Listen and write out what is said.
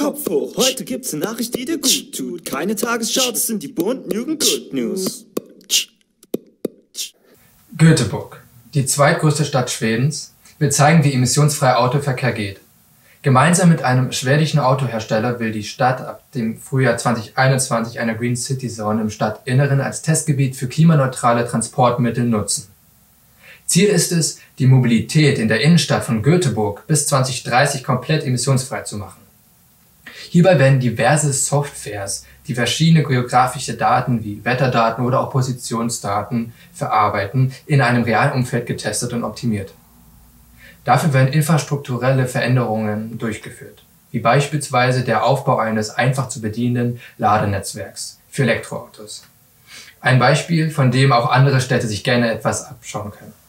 Kopf hoch, heute gibt's eine Nachricht, die dir gut tut. Keine Tagesschau, das sind die bunten Jugend-Good-News. Göteborg, die zweitgrößte Stadt Schwedens, will zeigen, wie emissionsfreier Autoverkehr geht. Gemeinsam mit einem schwedischen Autohersteller will die Stadt ab dem Frühjahr 2021 eine Green City Zone im Stadtinneren als Testgebiet für klimaneutrale Transportmittel nutzen. Ziel ist es, die Mobilität in der Innenstadt von Göteborg bis 2030 komplett emissionsfrei zu machen. Hierbei werden diverse Softwares, die verschiedene geografische Daten wie Wetterdaten oder auch Positionsdaten verarbeiten, in einem realen Umfeld getestet und optimiert. Dafür werden infrastrukturelle Veränderungen durchgeführt, wie beispielsweise der Aufbau eines einfach zu bedienenden Ladenetzwerks für Elektroautos. Ein Beispiel, von dem auch andere Städte sich gerne etwas abschauen können.